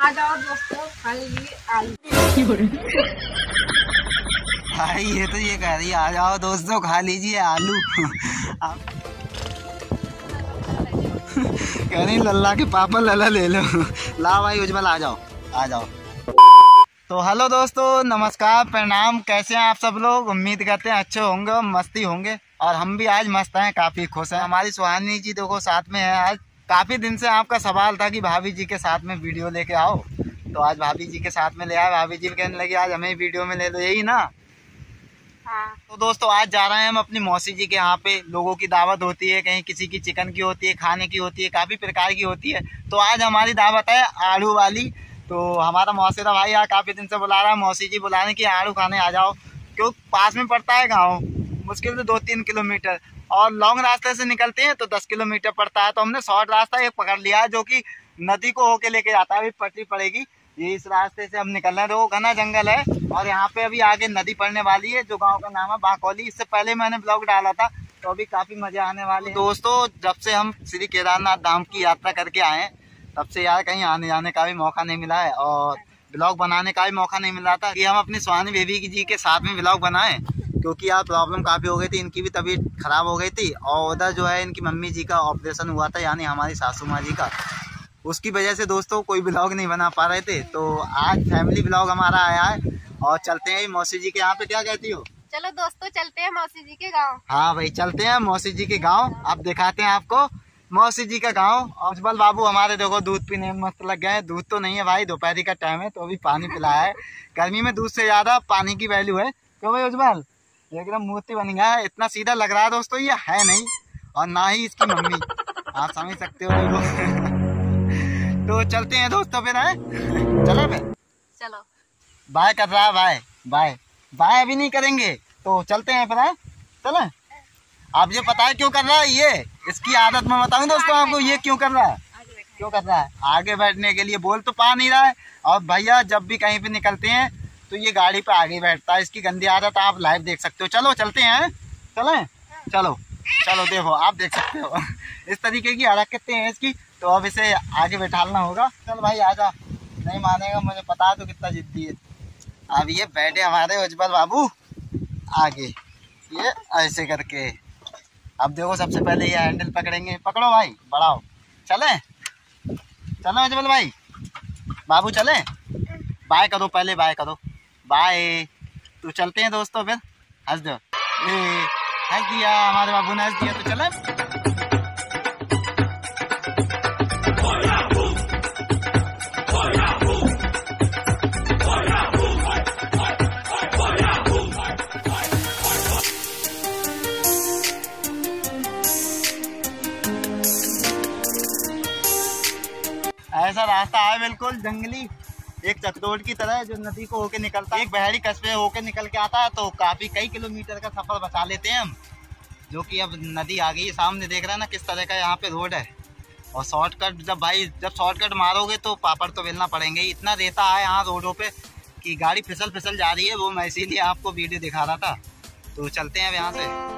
आ जाओ दोस्तों, खा लीजिए आलू। भाई ये तो ये कह रही है, आ जाओ दोस्तों खा लीजिए आलू। कह रही लल्ला के पापा लल्ला ले लो। ला भाई उज्जवल आ जाओ आ जाओ। तो हेलो दोस्तों, नमस्कार प्रणाम, कैसे हैं आप सब लोग। उम्मीद करते हैं अच्छे होंगे, मस्ती होंगे। और हम भी आज मस्त हैं, काफ़ी खुश हैं। हमारी सुहानी जी देखो साथ में है आज। काफ़ी दिन से आपका सवाल था कि भाभी जी के साथ में वीडियो लेके आओ, तो आज भाभी जी के साथ में ले आए। भाभी जी कहने लगी आज हमें वीडियो में ले लो, यही ना। हाँ। तो दोस्तों आज जा रहे हैं हम अपनी मौसी जी के यहाँ पे। लोगों की दावत होती है, कहीं किसी की चिकन की होती है, खाने की होती है, काफ़ी प्रकार की होती है। तो आज हमारी दावत है आड़ू वाली। तो हमारा मौसेरा भाई यार काफ़ी दिन से बुला रहा है, मौसी जी बुला रहे कि आड़ू खाने आ जाओ, क्यों पास में पड़ता है गाँव, मुश्किल से 2-3 किलोमीटर। और लॉन्ग रास्ते से निकलते हैं तो 10 किलोमीटर पड़ता है। तो हमने शॉर्ट रास्ता एक पकड़ लिया है जो कि नदी को होके लेके जाता है। अभी पटरी पड़ेगी, ये इस रास्ते से हम निकल रहे हैं। तो घना जंगल है और यहाँ पे अभी आगे नदी पड़ने वाली है, जो गांव का नाम है बांकोली। इससे पहले मैंने ब्लॉग डाला था, तो अभी काफ़ी मजे आने वाले हैं। दोस्तों जब से हम श्री केदारनाथ धाम की यात्रा करके आए हैं, तब से यार कहीं आने जाने का भी मौका नहीं मिला है और ब्लॉग बनाने का भी मौका नहीं मिल रहा था कि हम अपनी सुहानी बेबी जी के साथ में ब्लॉग बनाएं, क्योंकि यार प्रॉब्लम काफ़ी हो गई थी। इनकी भी तबीयत खराब हो गई थी और उधर जो है इनकी मम्मी जी का ऑपरेशन हुआ था, यानी हमारी सासू माँ जी का। उसकी वजह से दोस्तों कोई ब्लॉग नहीं बना पा रहे थे। तो आज फैमिली ब्लॉग हमारा आया है और चलते हैं मौसी जी के यहाँ पे। क्या कहती हो? चलो दोस्तों चलते हैं मौसी जी के गाँव। हाँ भाई चलते हैं मौसी जी के गाँव। अब दिखाते हैं आपको मौसी जी का गाँव। और उज्जवल बाबू हमारे देखो दूध पीने में मस्त लग गए हैं। दूध तो नहीं है भाई, दोपहरी का टाइम है तो अभी पानी पिलाया है। गर्मी में दूध से ज्यादा पानी की वैल्यू है। क्यों भाई उज्जवल? एकदम मूर्ति बन गया है, इतना सीधा लग रहा है दोस्तों, ये है नहीं और ना ही इसकी मम्मी, आप समझ सकते हो। तो चलते हैं दोस्तों फिर, है चलो फिर। चलो बाय कर रहा है, बाय बाय बाय अभी नहीं करेंगे तो चलते हैं फिर, है चले। आप ये पता है क्यों कर रहा है ये? इसकी आदत मैं बताऊं दोस्तों आपको, ये क्यों कर रहा है, क्यों कर रहा है? आगे बैठने के लिए बोल तो पा नहीं रहा है। और भैया जब भी कहीं पे निकलते हैं तो ये गाड़ी पे आगे बैठता है। इसकी गंदी आदत आप लाइव देख सकते हो। चलो चलते हैं, चलें चलो चलो देखो आप देख सकते हो इस तरीके की हरकतें हैं इसकी। तो अब इसे आगे बैठाना होगा। चल भाई आजा, नहीं मानेगा, मुझे पता है तो कितना जिद्दी है। अब ये बैठे हमारे उज्जवल बाबू आगे, ये ऐसे करके। अब देखो सबसे पहले ये हैंडल पकड़ेंगे, पकड़ो भाई बढ़ाओ, चले चलो उज्जवल भाई बाबू चले। बाय करो पहले, बाय करो, बाय। तो चलते हैं दोस्तों फिर। हंस दो, हंस दिया हमारे बाबू ने, हंस दिया तो चले। ऐसा रास्ता है बिल्कुल जंगली, एक चकदौड़ की तरह जो नदी को होके निकलता है, एक बहरी कस्बे होके निकल के आता है। तो काफी कई किलोमीटर का सफर बचा लेते हैं हम, जो कि अब नदी आ गई है सामने, देख रहे हैं ना किस तरह का यहाँ पे रोड है। और शॉर्टकट जब शॉर्टकट मारोगे तो पापड़ तो बेलना पड़ेंगे। इतना रेता है यहाँ रोडों पे कि गाड़ी फिसल जा रही है, वो मैं इसीलिए आपको वीडियो दिखा रहा था। तो चलते हैं अब यहाँ से।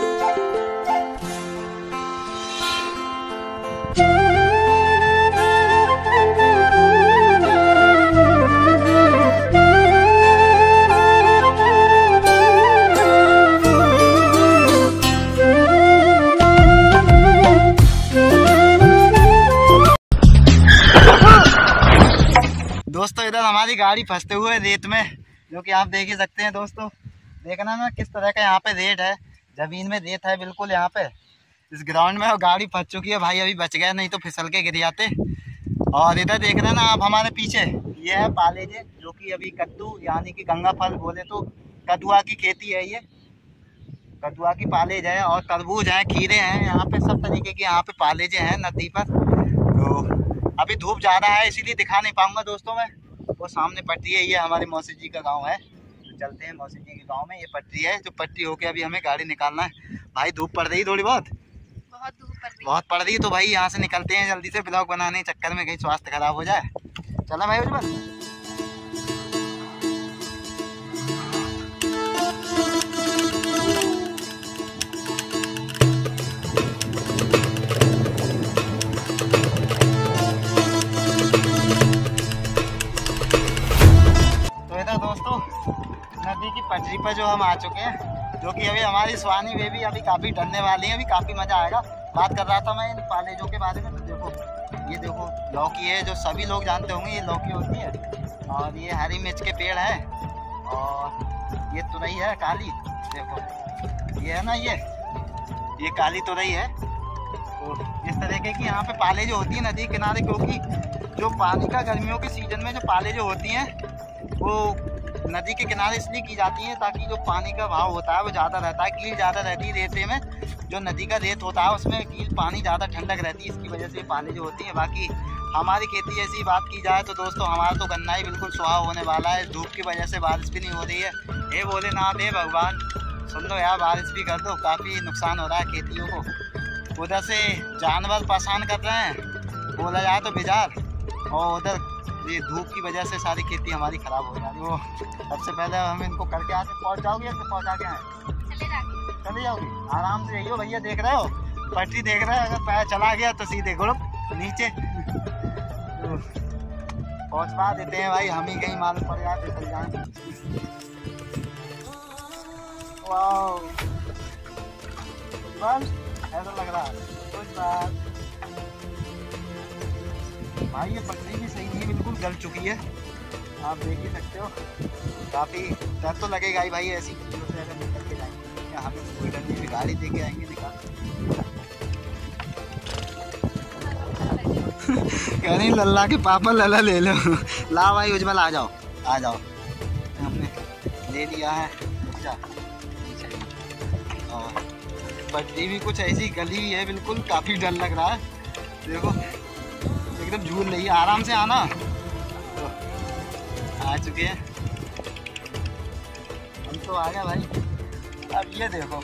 दोस्तों इधर हमारी गाड़ी फंसते हुए रेत में, जो कि आप देख ही सकते हैं दोस्तों, देखना ना किस तरह का यहाँ पे रेत है, जमीन में रेत है बिल्कुल यहाँ पे इस ग्राउंड में। और गाड़ी फंस चुकी है भाई, अभी बच गया, नहीं तो फिसल के गिर जाते। और इधर देख रहे हैं ना आप हमारे पीछे, ये है पालेजे, जो कि अभी कद्दू यानी कि गंगा फल बोले तो कद्दुआ की खेती है। ये कद्दुआ की पालेज है और तरबूज है, खीरे हैं, यहाँ पे सब तरीके के यहाँ पे पालेजे हैं नदी पर। तो अभी धूप ज़्यादा है इसीलिए दिखा नहीं पाऊंगा दोस्तों मैं। वो सामने पटरी है, ये हमारी मौसी जी का गांव है। तो चलते हैं मौसी जी के गांव में। ये पटरी है, जो पटरी होके अभी हमें गाड़ी निकालना है। भाई धूप पड़ रही थोड़ी बहुत पड़ रही है, तो भाई यहाँ से निकलते हैं जल्दी से, ब्लॉग बनाने के चक्कर में कहीं स्वास्थ्य खराब हो जाए। चला भाई उज्जवल। पटरी पर जो हम आ चुके हैं, जो कि अभी हमारी स्वानी बेबी अभी काफ़ी डरने वाली है, अभी काफ़ी मज़ा आएगा। बात कर रहा था मैं इन पालेजों के बारे में। तो देखो ये देखो लौकी है, जो सभी लोग जानते होंगे ये लौकी होती है, और ये हरी मिर्च के पेड़ है, और ये तुरई है काली। देखो ये है ना, ये काली तुरई है। तो इस तरीके की यहाँ पे पाले जो होती है नदी किनारे, क्योंकि जो पानी का गर्मियों के सीजन में जो पाले जो होती हैं वो नदी के किनारे इसलिए की जाती हैं ताकि जो पानी का भाव होता है वो ज़्यादा रहता है, कील ज़्यादा रहती है रेते में, जो नदी का रेत होता है उसमें कील पानी ज़्यादा ठंडक रहती है, इसकी वजह से पाले जो होती हैं। बाकी हमारी खेती ऐसी बात की जाए तो दोस्तों हमारा तो गन्ना ही बिल्कुल सुहाव होने वाला है। धूप की वजह से बारिश भी नहीं हो रही है। हे भोलेनाथ, हे भगवान, सुन लो यार, बारिश भी कर दो, काफ़ी नुकसान हो रहा है खेतियों को। उधर से जानवर परेशान कर रहे हैं, बोला जाए तो बिजार, और उधर ये धूप की वजह से सारी खेती हमारी ख़राब हो जा रही है। वो सबसे पहले हम इनको करके आते। पहुँच जाओगे या पहुँचा के आए? चले जाओगे, आराम से जाइए भैया। देख रहे हो पटरी, देख रहे हो, अगर पैर चला गया तो सीधे गुड़प नीचे। पहुँचवा देते हैं भाई, हम ही कहीं मालूम पड़ जाए फिसल जाए। वाह, बस ऐसा लग रहा है कुछ बात। भाई ये पटरी भी सही नहीं है, बिल्कुल गल चुकी है, आप देख ही सकते हो। काफ़ी डर तो लगेगा ही भाई ऐसी चीज़ों से अगर निकल के जाएंगे। यहाँ पे कोई डर नहीं, गाड़ी दे के आएंगे निकाल। कह रही लल्ला के पापा लल्ला ले लो। ला भाई उज्जवल, आ जाओ आ जाओ, हमने ले लिया है। और पटरी भी कुछ ऐसी गली हुई है, बिल्कुल काफ़ी डर लग रहा है। देखो एकदम झूल रही है, आराम से आना। तो आ चुके हैं हम, तो आ गए भाई। अब ये देखो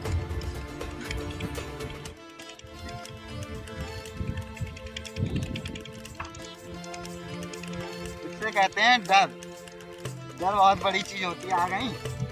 इससे कहते हैं डर। डर बहुत बड़ी चीज होती है। आ गई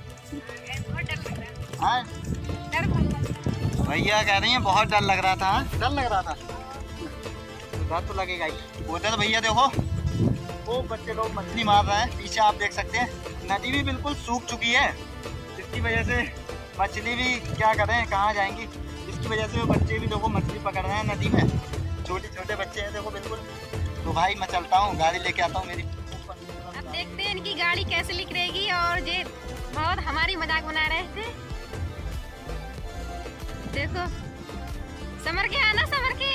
भैया कह रही हैं बहुत डर लग रहा था। डर लग रहा था, डर तो लगेगा ही। उधर भैया देखो वो बच्चे लोग मछली मार रहे हैं, पीछे आप देख सकते हैं। नदी भी बिल्कुल सूख चुकी है, जिसकी वजह से मछली भी क्या करें, कहाँ जाएंगी, इसकी वजह से वो बच्चे भी देखो मछली पकड़ रहे हैं नदी में। छोटे छोटे बच्चे हैं देखो बिल्कुल। तो भाई मैं चलता हूँ, गाड़ी लेके आता हूँ मेरी। अब देखते हैं इनकी गाड़ी कैसे निकलेगी। और ये बहुत हमारी मजाक बना रहे थे। देखो समर के आना, समर के।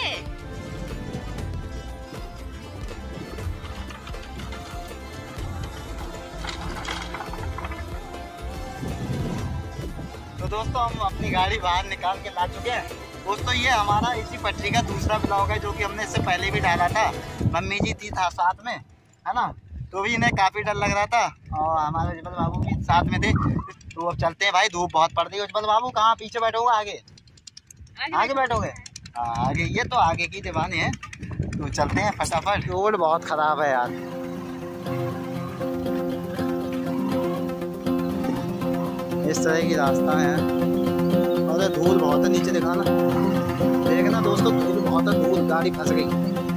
तो दोस्तों हम अपनी गाड़ी बाहर निकाल के ला चुके हैं। दोस्तों ये हमारा इसी पटरी का दूसरा ब्लॉग है, जो कि हमने इससे पहले भी डाला था। मम्मी जी थी था साथ में, है ना, तो भी इन्हें काफ़ी डर लग रहा था, और हमारे उज्जवल बाबू भी साथ में थे। तो अब चलते हैं भाई, धूप बहुत पड़ रही है। उज्जवल बाबू कहाँ पीछे बैठोगे आगे? आगे बैठोगे? हाँ आगे, ये तो आगे की दीवाने हैं। तो चलते हैं फटाफट। रोड बहुत ख़राब है यार। इस तरह की रास्ता है, और धूल बहुत है, नीचे दिखाना, देखना दोस्तों, धूल बहुत है, धूल, गाड़ी फंस गई।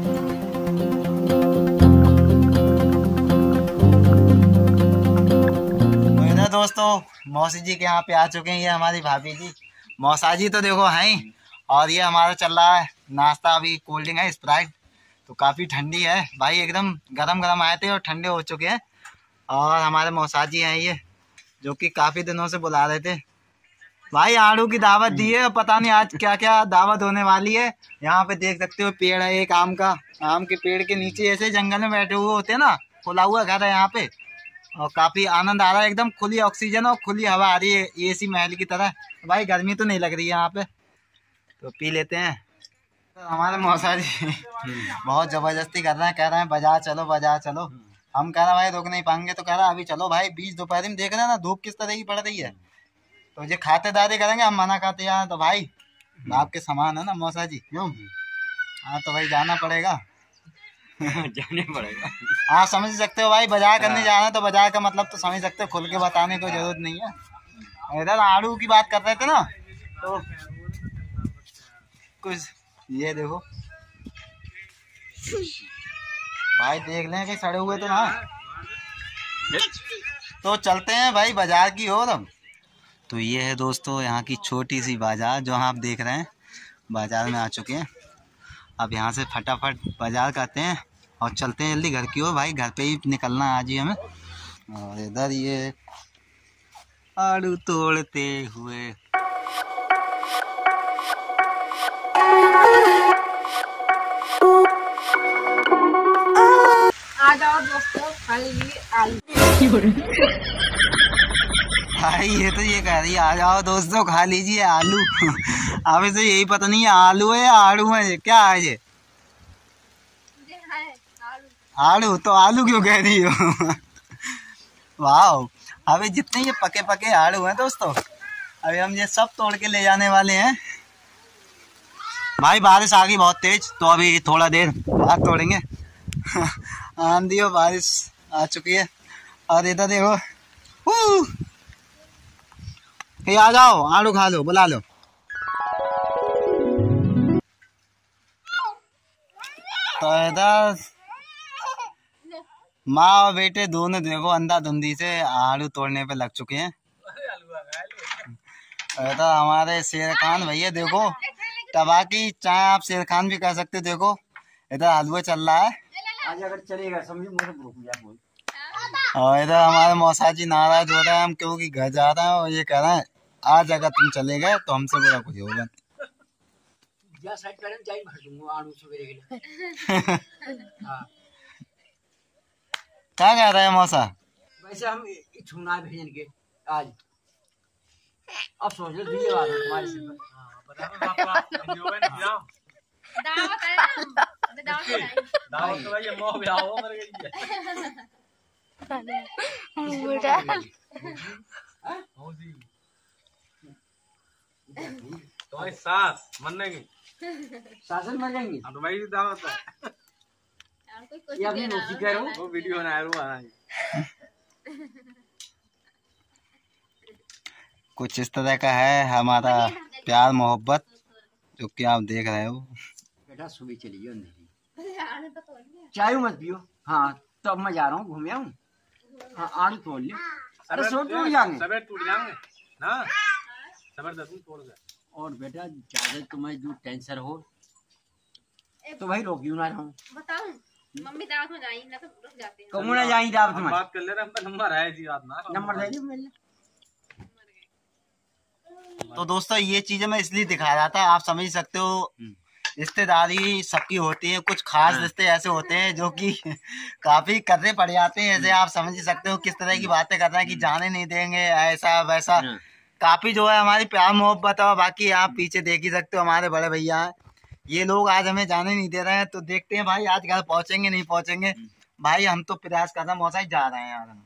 तो दोस्तों मौसी जी के यहाँ पे आ चुके हैं, ये हमारी भाभी जी, मौसा जी तो देखो हैं। और ये हमारा चल रहा है नाश्ता, अभी कोल्ड ड्रिंक है स्प्राइट, तो काफ़ी ठंडी है भाई, एकदम गरम गरम आए थे और ठंडे हो चुके हैं। और हमारे मौसा जी हैं ये, जो कि काफ़ी दिनों से बुला रहे थे भाई। आड़ू की दावत दी है, पता नहीं आज क्या क्या दावत होने वाली है। यहाँ पे देख सकते हो पेड़ है एक आम का, आम के पेड़ के नीचे ऐसे जंगल में बैठे हुए होते हैं ना, खुला हुआ घर है यहाँ पे, और काफ़ी आनंद आ रहा है, एकदम खुली ऑक्सीजन और खुली हवा आ रही है, एसी महल की तरह। भाई गर्मी तो नहीं लग रही है यहाँ पे, तो पी लेते हैं। तो हमारे मौसा जी बहुत ज़बरदस्ती कर रहे हैं, कह रहे हैं बाजार चलो बाजार चलो। हम कह रहे हैं भाई रुक नहीं पाएंगे, तो कह रहा है अभी चलो भाई, बीच दोपहर में देख रहे हैं ना धूप किस तरह की पड़ रही है, तो ये खातेदारी करेंगे, हम मना करते हैं तो भाई बाप के समान है ना मौसा जी, क्यों? हाँ तो भाई जाना पड़ेगा। जाने पड़ेगा। हाँ समझ सकते हो भाई, बाजार करने जाना है तो बाजार का मतलब तो समझ सकते हो, खुल के बताने की जरूरत नहीं है। इधर आड़ू की बात कर रहे थे ना, तो कुछ ये देखो भाई, देख लें कि सड़े हुए तो ना, तो चलते हैं भाई बाजार की ओर अब। तो ये है दोस्तों यहाँ की छोटी सी बाजार जो आप देख रहे हैं। बाजार में आ चुके हैं, अब यहाँ से फटाफट बाजार करते हैं और चलते हैं जल्दी घर की ओर। भाई घर पे ही निकलना आज ही हमें। और इधर ये आड़ू तोड़ते हुए आ जाओ दोस्तों, खा लीजिए आलू। भाई ये तो ये कह रही है आ जाओ दोस्तों खा लीजिए आलू। अब इसे यही पता नहीं है आलू है या आड़ू है, क्या है ये? आड़ू तो आलू क्यों कह रही हो? वाह, अभी जितने ये पके पके आड़ू हैं दोस्तों, अभी हम ये सब तोड़ के ले जाने वाले हैं। भाई बारिश आ गई बहुत तेज, तो अभी थोड़ा देर बाद तोड़ेंगे। आंधी और बारिश आ चुकी है। और इधर देखो, ये आ जाओ आलू खा लो, बुला लो। तो इधर माँ और बेटे दोनों देखो अंधाधुंधी से आलू तोड़ने पे लग चुके हैं। इधर हमारे शेर खान भैया देखो, टबाकी चाहे आप शेर खान भी कह सकते, देखो इधर हलवा चल रहा है। आज अगर चलेगा समझो मुझे भूख बोल। और इधर हमारे मौसा जी नाराज हो रहे हैं हम क्योंकि घर जा रहे हैं, और ये कह रहे हैं आज अगर तुम चले गए तो हमसे बुरा कुछ होगा। क्या कह रहे हैं मौसा? वैसे हम छूना भेजन के आज, अब सोच लो ये बात है तुम्हारे सिर तो सास मरने की शासन मर जाएंगे। तो भाई दावत है, ये अपनी नौकरी कह रहा हूँ। वो वीडियो बना रहा है। कुछ इस तरह का है हमारा प्यार मोहब्बत, जो कि आप देख रहे हो। बेटा सुबह चलिए अंधेरी, चाय मत पियो। हाँ तो अब मैं जा रहा हूँ, घूम आऊँ। हाँ आलू तोड़ लियो। अरे सो टूट जाएंगे, सबे टूट जाएंगे ना, जबरदस्त तोड़ गए। और बेटा ज्यादा तुम्हें जो टेंशन हो तो भाई रोक क्यों ना रहा हूँ। बताऊं, मम्मी दावत में जाई ना तो रुक जाते हैं। कहूँ ना जाई दावत में, बात कर ले रहे, हम नंबर है जी, बात ना नंबर दे दियो मेरे। तो दोस्तों ये चीजें मैं इसलिए दिखा रहा था, आप समझ सकते हो रिश्तेदारी सबकी होती है, कुछ खास रिश्ते ऐसे होते हैं जो कि काफी करने पड़ जाते हैं। जैसे आप समझ सकते हो किस तरह की बातें कर रहे हैं कि जाने नहीं देंगे ऐसा वैसा। काफी जो है हमारी प्यार मोहब्बत है। बाकी आप पीछे देख ही सकते हो हमारे बड़े भैया हैं, ये लोग आज हमें जाने नहीं दे रहे हैं। तो देखते हैं भाई आज घर पहुंचेंगे नहीं पहुंचेंगे। भाई हम तो प्रयास कर रहे हैं, मौसा ही जा रहे हैं यार हम।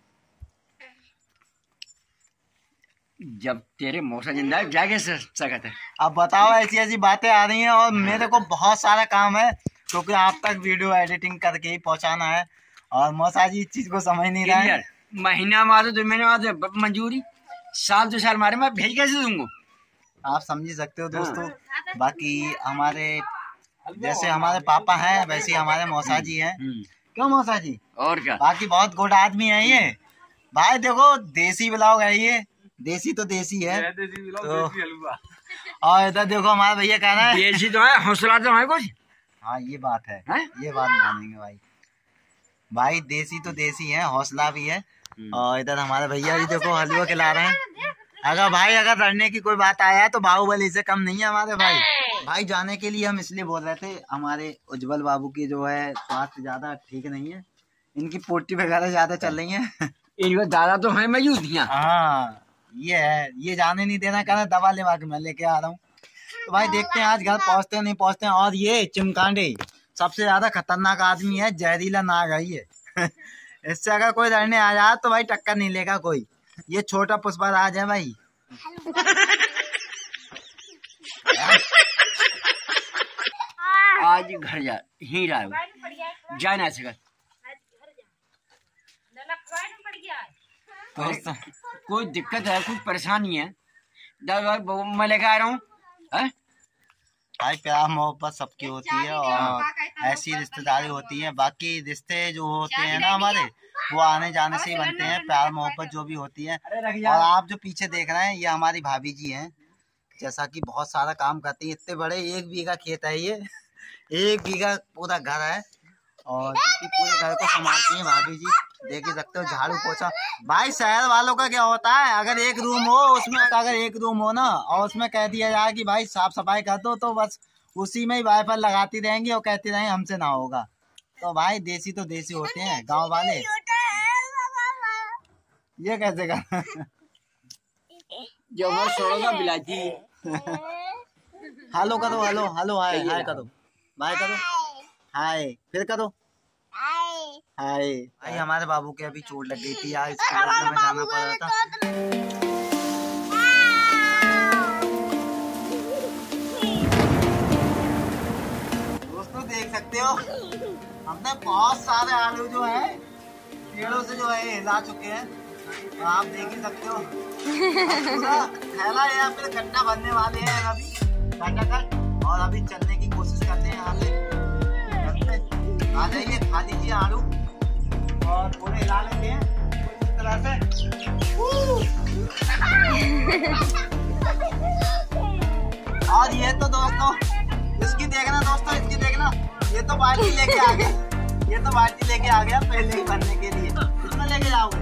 जब तेरे मौसा जिंदा है जाके सकत है। अब बताओ ऐसी ऐसी बातें आ रही हैं और मेरे को बहुत सारा काम है क्योंकि आप तक वीडियो एडिटिंग करके ही पहुंचाना है और मौसा जी इस चीज को समझ नहीं रहे हैं। महीना मारो 2 महीने बाद मंजूरी, साल 2 साल मारे मैं भेज कैसे दूंगा? आप समझ सकते हो दोस्तों। बाकी हमारे जैसे हमारे पापा हैं वैसे हमारे मौसा जी हैं। क्यों मौसा जी? और क्या, बाकी बहुत गुड आदमी है ये। भाई देखो देसी ब्लॉग है ये, देसी तो देसी है। तो और इधर देखो हमारा भैया कह रहा है देसी तो है, हौसला तो है कुछ। हाँ ये बात है, ये बात मानेंगे भाई। भाई देसी तो देसी है, हौसला भी है। और इधर हमारे भैया जी देखो हलवा खिला रहे हैं। अगर लड़ने की कोई बात आया है तो बाहुबली से कम नहीं है हमारे भाई। भाई जाने के लिए हम इसलिए बोल रहे थे, हमारे उज्जवल बाबू की जो है स्वास्थ्य ज्यादा ठीक नहीं है, इनकी पोटी वगैरह ज्यादा चल रही है। इनको दादा तो है मयूदियाँ। हाँ ये है, ये जाने नहीं देना, कहना दवा लेवा के मैं लेके आ रहा हूँ। तो भाई देखते हैं आज घर पहुँचते हैं नहीं पहुँचते हैं। और ये चिमकांडे सबसे ज्यादा खतरनाक आदमी है, जहरीला नाग है ये। इससे अगर कोई लड़ने आ जाए तो भाई टक्कर नहीं लेगा कोई। ये छोटा पुष्पराज है भाई। आज घर जा ही रहा है, जा ना सका। दोस्तों कोई दिक्कत है, कुछ परेशानी है, मैं लेकर आ रहा हूँ। भाई प्यार मोहब्बत सबकी होती है और ऐसी रिश्तेदारी होती है। बाकी रिश्ते जो होते हैं ना हमारे, वो आने जाने से ही बनते हैं, प्यार मोहब्बत जो भी होती है। और आप जो पीछे देख रहे हैं ये हमारी भाभी जी हैं, जैसा कि बहुत सारा काम करती है। इतने बड़े 1 बीघा खेत है ये, 1 बीघा पूरा घर है और पूरे घर को संभालती हैं भाभी जी। देख ही सकते हो झाड़ू पोछा। भाई शहर वालों का क्या होता है, अगर एक रूम हो उसमें, अगर एक रूम हो ना और उसमें कह दिया जाए कि भाई साफ सफाई कर दो, तो बस उसी में ही वाइपर लगाती रहेंगी और कहती रहेंगी हमसे ना होगा। तो भाई देसी तो देसी होते हैं गांव वाले। ये कैसे कर जो वो छोड़ोगा बिलाती। हेलो करो, हेलो हेलो, हाय हाय करो, बाय करो, हाय फिर करो, हाय। भाई हमारे बाबू के अभी चोट लग गई थी यार, इसके में जाना पड़ रहा था। दोस्तों देख सकते हो हमने बहुत सारे आलू जो है पेड़ों से जो है हिला चुके हैं, तो आप देख ही सकते हो। पूरा थैला या फिर गड्ढा भरने वाले हैं अभी कट, और अभी चलने की कोशिश करते हैं यहाँ से। आ जाइए, खा लीजिए आलू और थोड़े हिला लेते हैं इस तरह से। और ये तो दोस्तों इसकी देखना, दोस्तों इसकी देखना, ये तो बाल्टी लेके आ गया, ये तो बाल्टी लेके आ गया पहले ही भरने के लिए। कितना लेके जाओगे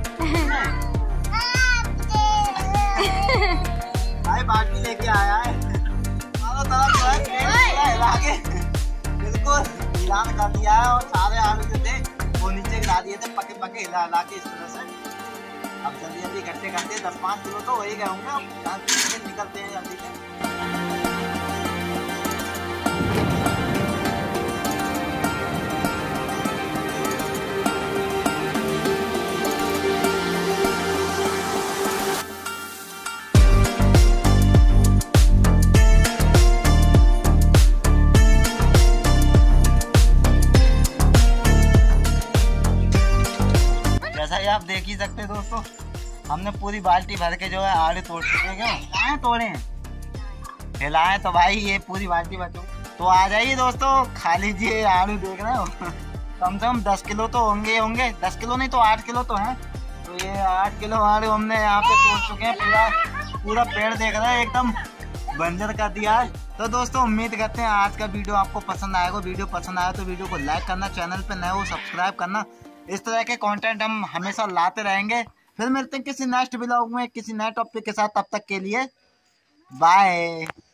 भाई? बाल्टी लेके आया है, चारों तरफ जो है हिला के बिल्कुल हिलान कर दिया है और सारे आलू जो थे वो नीचे गिरा दिए थे पके पके हिला हिला के इस तरह से। अब जल्दी जल्दी इकट्ठे करते हैं, 10-5 किलो तो हो ही गए होंगे। अब निकलते हैं जल्दी से। आप देख ही सकते हैं दोस्तों, हमने पूरी बाल्टी भर के जो है आलू तोड़ चुके हैं। क्यों तोड़े हैं, हिलाए तो भाई ये पूरी बाल्टी बचो। तो आ जाइए दोस्तों, खा लीजिए आलू। देख रहे हो कम से कम 10 किलो तो होंगे 10 किलो नहीं तो 8 किलो तो हैं। तो ये 8 किलो आलू हमने यहाँ पे तोड़ चुके हैं। पूरा पेड़ देख रहे हैं एकदम बंजर कर दिया है। तो दोस्तों उम्मीद करते हैं आज का वीडियो आपको पसंद आएगा। वीडियो पसंद आया तो वीडियो को लाइक करना, चैनल पे नए हो सब्सक्राइब करना। इस तरह के कंटेंट हम हमेशा लाते रहेंगे। फिर मिलते हैं किसी नेक्स्ट व्लॉग में किसी नए टॉपिक के साथ। तब तक के लिए बाय।